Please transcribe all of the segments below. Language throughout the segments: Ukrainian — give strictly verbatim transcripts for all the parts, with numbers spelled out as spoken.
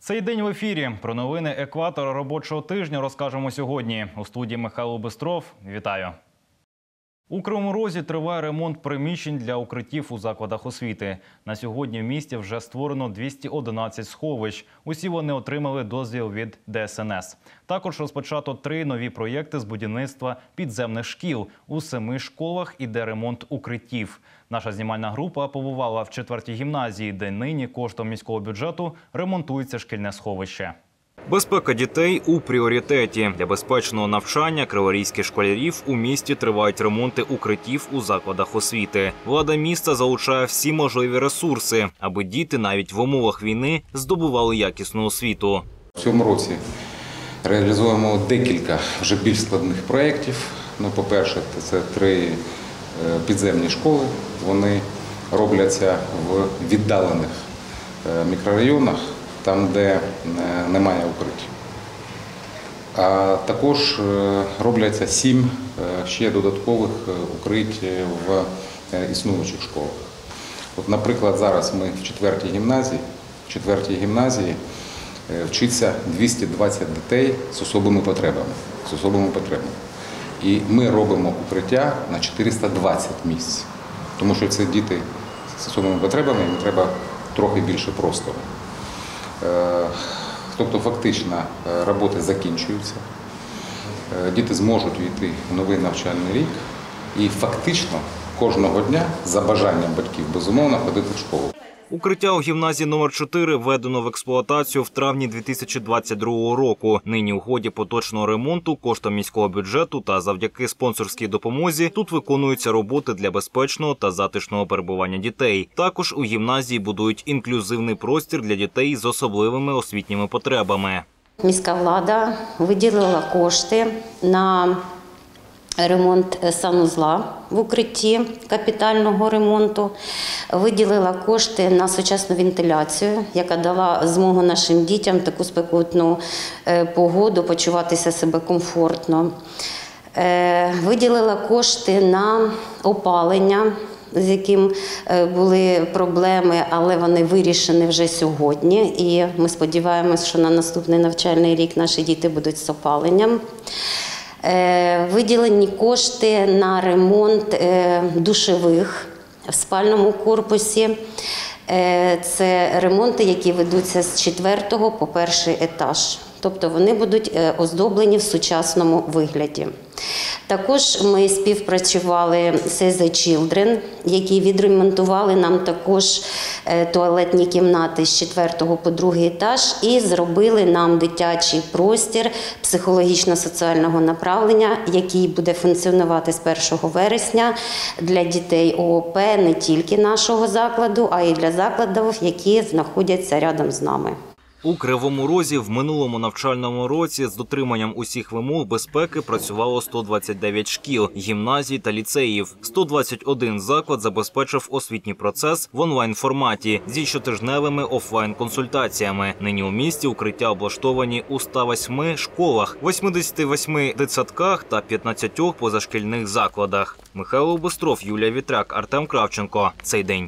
Цей день в ефірі. Про новини екватора робочого тижня розкажемо сьогодні. У студії Михайло Бистров. Вітаю. У Кривому Розі триває ремонт приміщень для укриттів у закладах освіти. На сьогодні в місті вже створено двісті одинадцять сховищ. Усі вони отримали дозвіл від Де Ес Ен Ес. Також розпочато три нові проєкти з будівництва підземних шкіл. У семи школах іде ремонт укриттів. Наша знімальна група побувала в четвертій гімназії, де нині коштом міського бюджету ремонтується шкільне сховище. Безпека дітей у пріоритеті. Для безпечного навчання криворізьких школярів у місті тривають ремонти укриттів у закладах освіти. Влада міста залучає всі можливі ресурси, аби діти навіть в умовах війни здобували якісну освіту. В цьому році реалізуємо декілька вже більш складних проєктів. Ну, по-перше, це три підземні школи. Вони робляться в віддалених мікрорайонах, там, де немає укриттів. А також робляться сім ще додаткових укриттів в існуючих школах. От, наприклад, зараз ми в четвертій гімназії, в четвертій гімназії вчиться двісті двадцять дітей з особливими потребами. З особливими потребами. І ми робимо укриття на чотириста двадцять місць, тому що це діти з особливими потребами, їм треба трохи більше простору. Тобто фактично роботи закінчуються, діти зможуть війти в новий навчальний рік і фактично кожного дня за бажанням батьків безумовно ходити в школу. Укриття у гімназії номер чотири введено в експлуатацію в травні дві тисячі двадцять другого року. Нині у ході поточного ремонту коштом міського бюджету та завдяки спонсорській допомозі тут виконуються роботи для безпечного та затишного перебування дітей. Також у гімназії будують інклюзивний простір для дітей з особливими освітніми потребами. Міська влада виділила кошти на ремонт санузла в укритті, капітального ремонту, виділила кошти на сучасну вентиляцію, яка дала змогу нашим дітям в таку спекотну погоду почуватися себе комфортно. Виділила кошти на опалення, з яким були проблеми, але вони вирішені вже сьогодні. І ми сподіваємось, що на наступний навчальний рік наші діти будуть з опаленням. Виділені кошти на ремонт душових в спальному корпусі. Це ремонти, які ведуться з четвертого по перший етаж. Тобто вони будуть оздоблені в сучасному вигляді. Також ми співпрацювали з Save the Children, які відремонтували нам також туалетні кімнати з четвертого по другий етаж і зробили нам дитячий простір психологічно-соціального направлення, який буде функціонувати з першого вересня для дітей О О Пе не тільки нашого закладу, а й для закладів, які знаходяться рядом з нами. У Кривому Розі в минулому навчальному році з дотриманням усіх вимог безпеки працювало сто двадцять дев'ять шкіл, гімназій та ліцеїв. сто двадцять один заклад забезпечив освітній процес в онлайн-форматі зі щотижневими офлайн-консультаціями. Нині у місті укриття облаштовані у ста восьми школах, восьмидесяти восьми дитсадках та п'ятнадцяти позашкільних закладах. Михайло Бистров, Юлія Вітряк, Артем Кравченко. Цей день.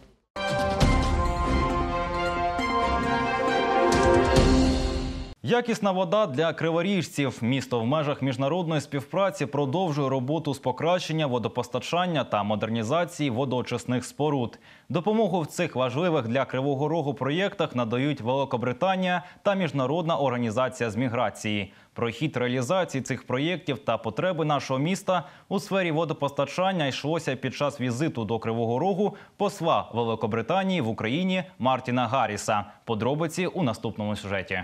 Якісна вода для криворіжців. Місто в межах міжнародної співпраці продовжує роботу з покращення водопостачання та модернізації водоочисних споруд. Допомогу в цих важливих для Кривого Рогу проєктах надають Великобританія та Міжнародна організація з міграції. Про хід реалізації цих проєктів та потреби нашого міста у сфері водопостачання йшлося під час візиту до Кривого Рогу посла Великобританії в Україні Мартіна Гарріса. Подробиці у наступному сюжеті.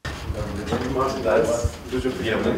Дуже приємно.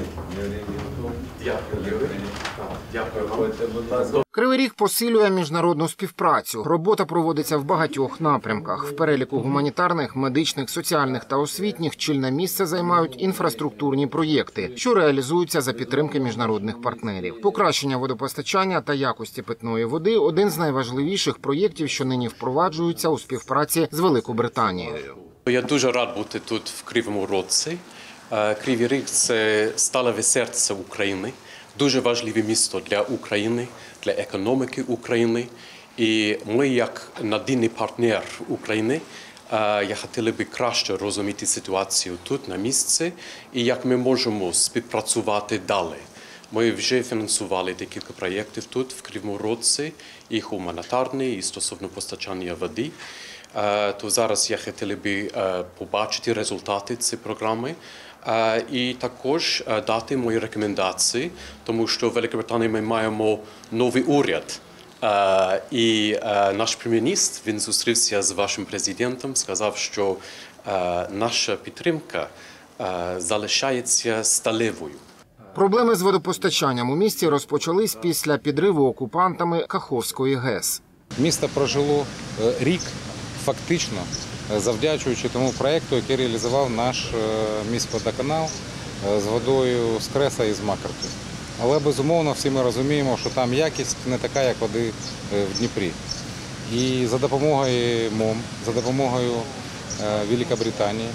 Кривий Ріг посилює міжнародну співпрацю. Робота проводиться в багатьох напрямках. В переліку гуманітарних, медичних, соціальних та освітніх чільне місце займають інфраструктурні проєкти, що реалізуються за підтримки міжнародних партнерів. Покращення водопостачання та якості питної води – один з найважливіших проєктів, що нині впроваджуються у співпраці з Великобританією. Я дуже рад бути тут, в Кривому Розі. Кривий Ріг – це сталеве серце України, дуже важливе місто для України, для економіки України. І ми, як надійний партнер України, Я хотіла би краще розуміти ситуацію тут, на місці, і як ми можемо співпрацювати далі. Ми вже фінансували декілька проєктів тут, в Кривому Розі, і гуманітарні, і стосовно постачання води. То зараз я хотіла би побачити результати цієї програми і також дати мої рекомендації, тому що в Великій Британії ми маємо новий уряд. І наш прем'єр-міністр, він зустрівся з вашим президентом, сказав, що наша підтримка залишається сталевою. Проблеми з водопостачанням у місті розпочались після підриву окупантами Каховської ГЕС. Місто прожило рік фактично завдячуючи тому проєкту, який реалізував наш міськводоканал з водою з Креса і з Макарки. Але, безумовно, всі ми розуміємо, що там якість не така, як води в Дніпрі. І за допомогою МОМ, за допомогою Великобританії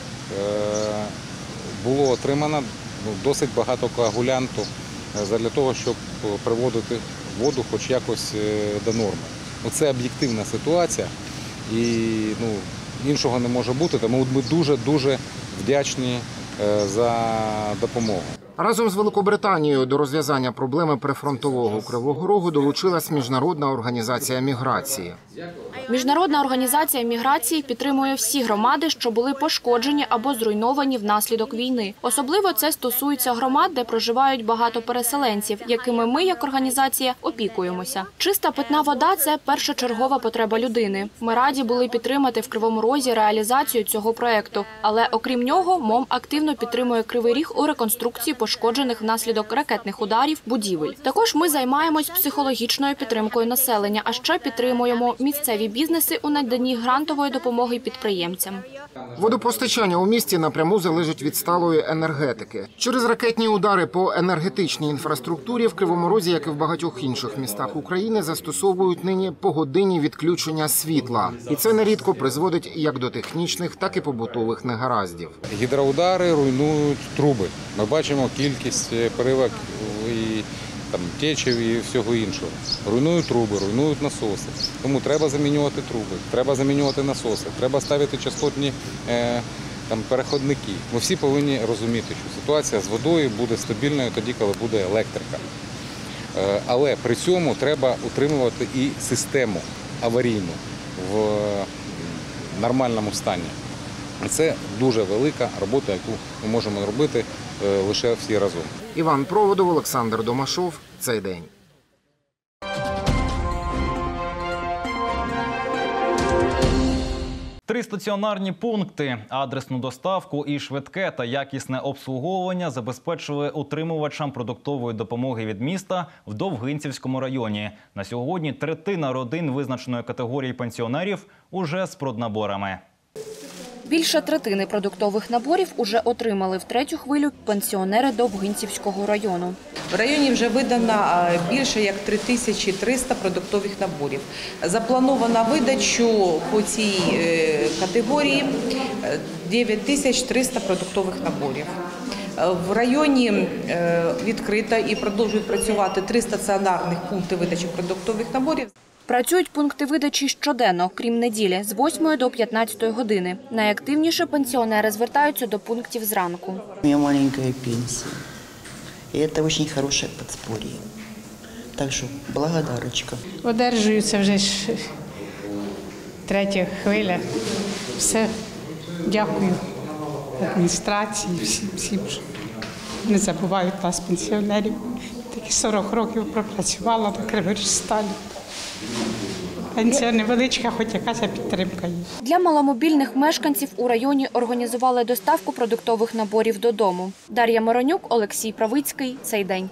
було отримано досить багато коагулянту для того, щоб приводити воду хоч якось до норми. Це об'єктивна ситуація і ну, іншого не може бути, тому ми дуже-дуже вдячні за допомогу. Разом з Великобританією до розв'язання проблеми прифронтового Кривого Рогу долучилась Міжнародна організація міграції. Міжнародна організація міграції підтримує всі громади, що були пошкоджені або зруйновані внаслідок війни. Особливо це стосується громад, де проживають багато переселенців, якими ми, як організація, опікуємося. Чиста питна вода – це першочергова потреба людини. Ми раді були підтримати в Кривому Розі реалізацію цього проєкту. Але окрім нього, МОМ активно підтримує Кривий Ріг у реконструкції пошкоджених внаслідок ракетних ударів будівель. Також ми займаємось психологічною підтримкою населення, а ще підтримуємо місцеві бізнеси у наданні грантової допомоги підприємцям. Водопостачання у місті напряму залежить від сталої енергетики. Через ракетні удари по енергетичній інфраструктурі в Кривому Розі, як і в багатьох інших містах України, застосовують нині погодинні відключення світла. І це нерідко призводить як до технічних, так і побутових негараздів. Гідроудари руйнують труби. Ми бачимо кількість переривок і там, течів і всього іншого. Руйнують труби, руйнують насоси. Тому треба замінювати труби, треба замінювати насоси, треба ставити частотні е, там, переходники. Ми всі повинні розуміти, що ситуація з водою буде стабільною тоді, коли буде електрика. Е, але при цьому треба утримувати і систему аварійну в нормальному стані. Це дуже велика робота, яку ми можемо робити лише всі разом. Іван Проводов, Олександр Домашов. Цей день. Три стаціонарні пункти, адресну доставку і швидке та якісне обслуговування забезпечили утримувачам продуктової допомоги від міста в Довгинцівському районі. На сьогодні третина родин визначеної категорії пенсіонерів уже з проднаборами. Більше третини продуктових наборів уже отримали в третю хвилю пенсіонери Довгинцівського району. В районі вже видано більше як три тисячі триста продуктових наборів. Заплановано видачу по цій категорії дев'ять тисяч триста продуктових наборів. В районі відкрито і продовжують працювати три стаціонарних пункти видачі продуктових наборів. Працюють пункти видачі щоденно, крім неділі, з восьмої до п'ятнадцятої години. Найактивніше пенсіонери звертаються до пунктів зранку. У мене маленька пенсія, і це дуже хороше підспор'я. Так що благодарочка. Одержується вже ж третя хвиля. Все, дякую адміністрації, всім, всім, що не забувають нас, пенсіонерів. Такі сорок років пропрацювала на Криворіжсталі. Пенсія невеличка, хоч якась підтримка є. Для маломобільних мешканців у районі організували доставку продуктових наборів додому. Дар'я Моронюк, Олексій Правицький. Цей день.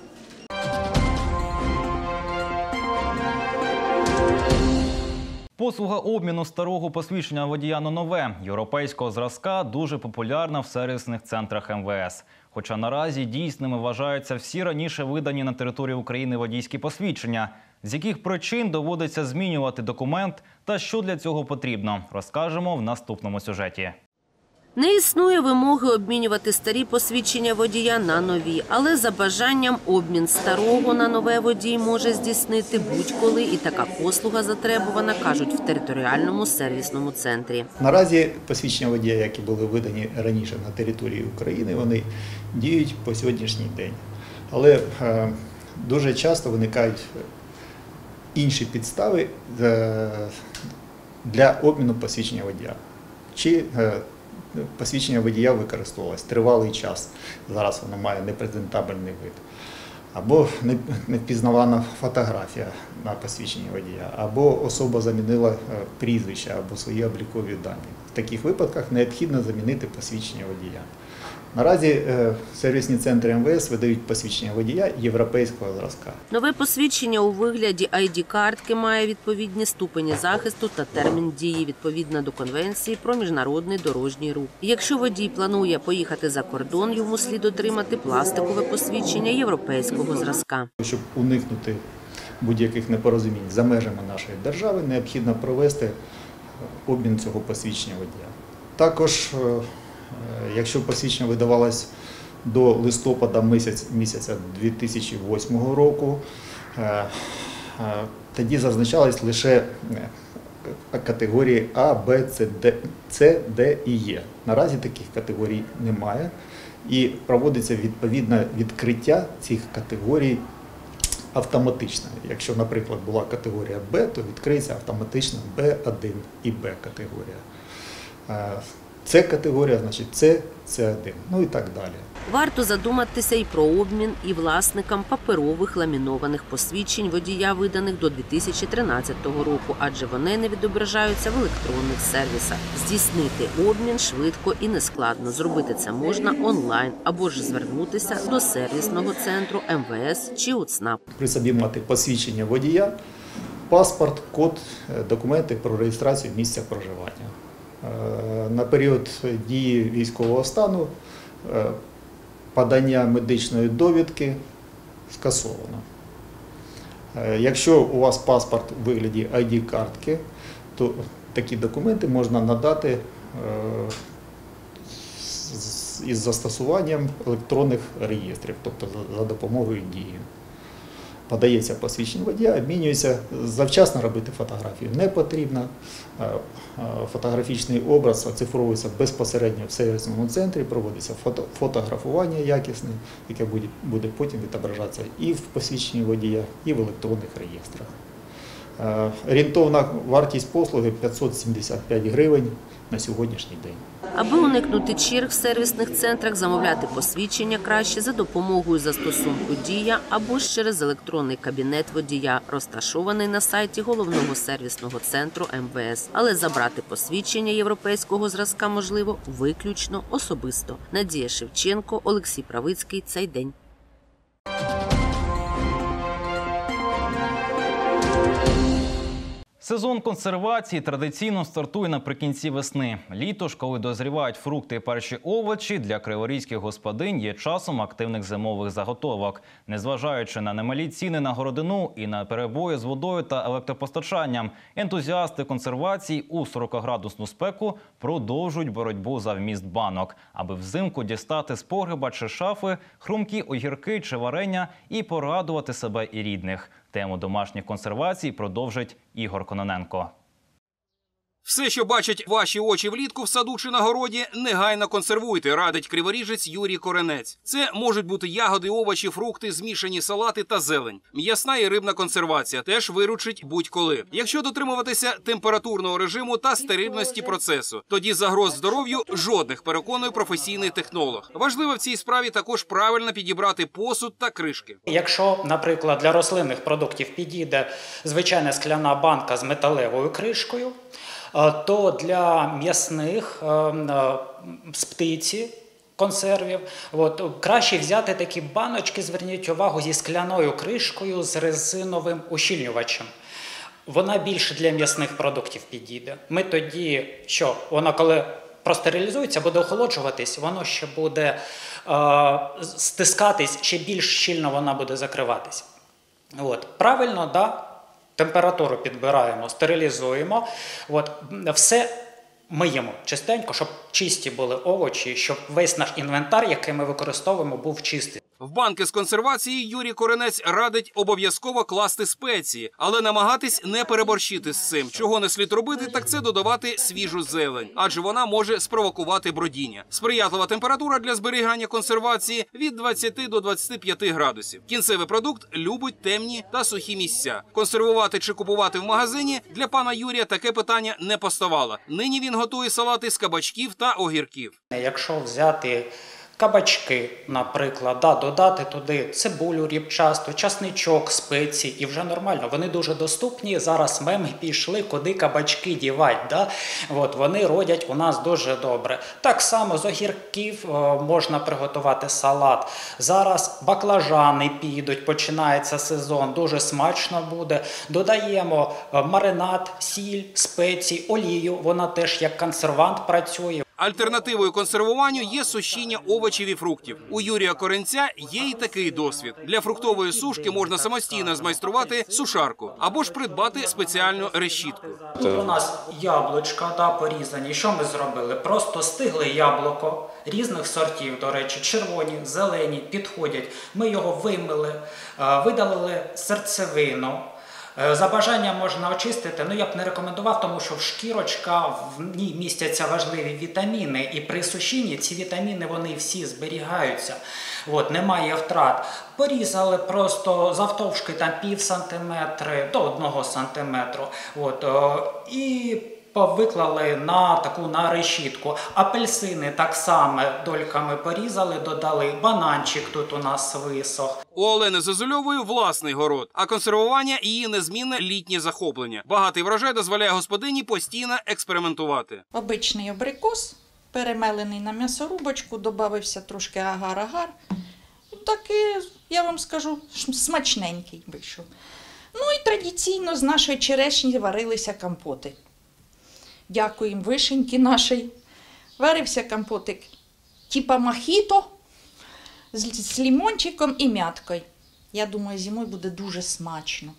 Послуга обміну старого посвідчення водія на нове європейського зразка дуже популярна в сервісних центрах ем ве ес. Хоча наразі дійсними вважаються всі раніше видані на території України водійські посвідчення. З яких причин доводиться змінювати документ та що для цього потрібно, розкажемо в наступному сюжеті. Не існує вимоги обмінювати старі посвідчення водія на нові, але за бажанням обмін старого на нове водій може здійснити будь-коли, і така послуга затребувана, кажуть в територіальному сервісному центрі. Наразі посвідчення водія, які були видані раніше на території України, вони діють по сьогоднішній день. Але е, дуже часто виникають інші підстави е, для обміну посвідчення водія. Чи е, посвідчення водія використовувалось тривалий час, зараз воно має непрезентабельний вид, або невпізнавана фотографія на посвідченні водія, або особа замінила прізвище або свої облікові дані. В таких випадках необхідно замінити посвідчення водія. Наразі сервісні центри ем ве ес видають посвідчення водія європейського зразка. Нове посвідчення у вигляді ай ді-картки має відповідні ступені захисту та термін дії відповідно до Конвенції про міжнародний дорожній рух. Якщо водій планує поїхати за кордон, йому слід отримати пластикове посвідчення європейського зразка. Щоб уникнути будь-яких непорозумінь за межами нашої держави, необхідно провести обмін цього посвідчення водія. Також якщо посвідчення видавалось до листопада місяця дві тисячі восьмого року, тоді зазначались лише категорії А, Б, С, Д і Е. Наразі таких категорій немає і проводиться відповідне відкриття цих категорій автоматично. Якщо, наприклад, була категорія Б, то відкриється автоматично Б один і Б категорія. С категорія, значить С, С один, ну і так далі. Варто задуматися і про обмін і власникам паперових ламінованих посвідчень водія, виданих до дві тисячі тринадцятого року, адже вони не відображаються в електронних сервісах. Здійснити обмін швидко і нескладно. Зробити це можна онлайн або ж звернутися до сервісного центру ем ве ес чи у ЦНАП. При собі мати посвідчення водія, паспорт, код, документи про реєстрацію місця проживання. На період дії військового стану подання медичної довідки скасовано. Якщо у вас паспорт у вигляді ай ді-картки, то такі документи можна надати із застосуванням електронних реєстрів, тобто за допомогою дії. Подається посвідчення водія, обмінюється, завчасно робити фотографію не потрібно. Фотографічний образ оцифровується безпосередньо в сервісному центрі, проводиться фото, фотографування якісне, яке буде, буде потім відображатися і в посвідченні водія, і в електронних реєстрах. Орієнтовна вартість послуги п'ятсот сімдесят п'ять гривень на сьогоднішній день. Аби уникнути черг в сервісних центрах, замовляти посвідчення краще за допомогою застосунку «Дія» або ж через електронний кабінет водія, розташований на сайті головного сервісного центру ем ве ес. Але забрати посвідчення європейського зразка можливо виключно особисто. Надія Шевченко, Олексій Правицький. Цей день. Сезон консервації традиційно стартує наприкінці весни. Літо ж, коли дозрівають фрукти і перші овочі, для криворізьких господинь є часом активних зимових заготовок. Незважаючи на немалі ціни на городину і на перебої з водою та електропостачанням, ентузіасти консервації у сорокаградусну спеку продовжують боротьбу за вміст банок, аби взимку дістати з погреба чи шафи хрумкі огірки чи варення і порадувати себе і рідних. Тему домашніх консервацій продовжить Ігор Кононенко. Все, що бачать ваші очі влітку в саду чи на городі, негайно консервуйте, радить криворіжець Юрій Коренець. Це можуть бути ягоди, овочі, фрукти, змішані салати та зелень. М'ясна і рибна консервація теж виручить будь-коли. Якщо дотримуватися температурного режиму та стерильності процесу, тоді загроз здоров'ю жодних, переконує професійний технолог. Важливо в цій справі також правильно підібрати посуд та кришки. Якщо, наприклад, для рослинних продуктів підійде звичайна скляна банка з металевою кришкою, то для м'ясних з птиці консервів от, краще взяти такі баночки, зверніть увагу, зі скляною кришкою, з резиновим ущільнювачем. Вона більше для м'ясних продуктів підійде. Ми тоді, що вона коли простерилізується, буде охолоджуватись, воно ще буде е, стискатись, ще більш щільно вона буде закриватись. От, правильно, да? Температуру підбираємо, стерилізуємо. От, все миємо чистенько, щоб чисті були овочі, щоб весь наш інвентар, який ми використовуємо, був чистий. В банки з консервації Юрій Коренець радить обов'язково класти спеції, але намагатись не переборщити з цим. Чого не слід робити, так це додавати свіжу зелень, адже вона може спровокувати бродіння. Сприятлива температура для зберігання консервації від двадцяти до двадцяти п'яти градусів. Кінцевий продукт любить темні та сухі місця. Консервувати чи купувати в магазині для пана Юрія таке питання не поставало. Нині він готує салати з кабачків та огірків. Якщо взяти кабачки, наприклад, да, додати туди цибулю рібчасту, часничок, спеції, і вже нормально. Вони дуже доступні. Зараз меми пішли, куди кабачки дівати. Да? От, вони родять у нас дуже добре. Так само з огірків о, можна приготувати салат. Зараз баклажани підуть, починається сезон, дуже смачно буде. Додаємо о, маринад, сіль, спеції, олію, вона теж як консервант працює. Альтернативою консервуванню є сушіння овочів і фруктів. У Юрія Коренця є і такий досвід. Для фруктової сушки можна самостійно змайструвати сушарку або ж придбати спеціальну решітку. Тут у нас яблучка да, порізані. Що ми зробили? Просто стигле яблуко різних сортів, до речі, червоні, зелені, підходять. Ми його вимили, видалили серцевину. За бажанням можна очистити, ну я б не рекомендував, тому що в шкірочка, в ній містяться важливі вітаміни, і при сушінні ці вітаміни, вони всі зберігаються, от, немає втрат. Порізали просто завтовшки там пів сантиметри до одного сантиметру, от, і повиклали на таку на решітку. Апельсини так само дольками порізали, додали, бананчик тут у нас висох. У Олени Зозульової власний город, а консервування – її незмінне літнє захоплення. Багатий врожай дозволяє господині постійно експериментувати. Обичний абрикос, перемелений на м'ясорубочку, додався трошки агар-агар. Такий, я вам скажу, смачненький вийшов. Ну і традиційно з нашої черешні варилися компоти. Дякуємо вишеньки нашій. Варився компотик типа мохіто з, з лимончиком і мяткою. Я думаю, зимою буде дуже смачно.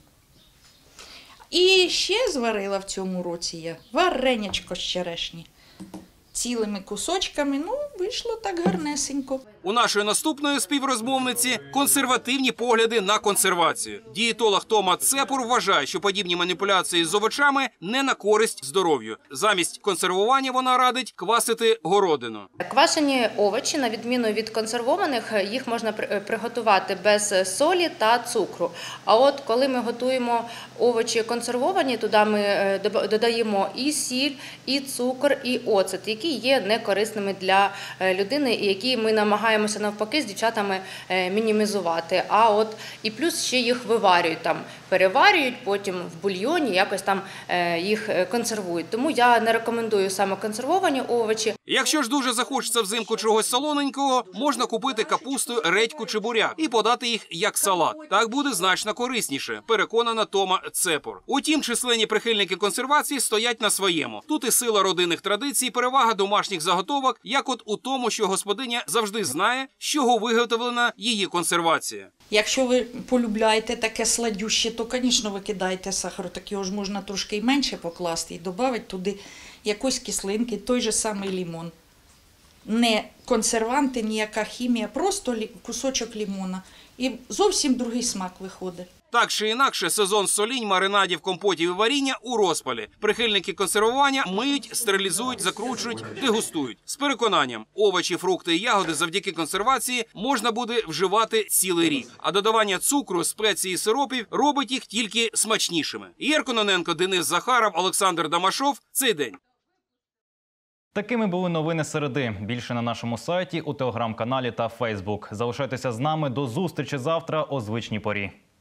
І ще зварила в цьому році я варенячко з черешні. Цілими кусочками, ну, вийшло так гарнесенько. У нашої наступної співрозмовниці консервативні погляди на консервацію. Дієтолог Тома Цепур вважає, що подібні маніпуляції з овочами не на користь здоров'ю. Замість консервування вона радить квасити городину. Квашені овочі, на відміну від консервованих, їх можна приготувати без солі та цукру. А от коли ми готуємо овочі консервовані, туди ми додаємо і сіль, і цукор, і оцет, які є некорисними для людини і які ми намагаємося навпаки з дівчатами мінімізувати. А от і плюс ще їх виварюють, там, переварюють, потім в бульйоні якось там їх консервують. Тому я не рекомендую саме консервовані овочі. Якщо ж дуже захочеться взимку чогось солоненького, можна купити капусту, редьку чи буряк і подати їх як салат. Так буде значно корисніше, переконана Тома Цепур. Утім, численні прихильники консервації стоять на своєму. Тут і сила родинних традицій, перевага домашніх заготовок, як от у тому, що господиня завжди знає, з чого виготовлена її консервація. Якщо ви полюбляєте таке сладюще, то, звісно, ви кидаєте сахар, так його ж можна трошки і менше покласти і додати туди якоїсь кислинки, той же самий лимон. Не консерванти, ніяка хімія, просто кусочок лимона. І зовсім другий смак виходить. Так чи інакше, сезон солінь, маринадів, компотів і варіння у розпалі. Прихильники консервування миють, стерилізують, закручують, дегустують. З переконанням, овочі, фрукти і ягоди завдяки консервації можна буде вживати цілий рік. А додавання цукру, спецій і сиропів робить їх тільки смачнішими. Ігор Кононенко, Денис Захаров, Олександр Дамашов. Цей день. Такими були новини середи. Більше на нашому сайті, у телеграм-каналі та Фейсбук. Залишайтеся з нами. До зустрічі завтра о звичній порі.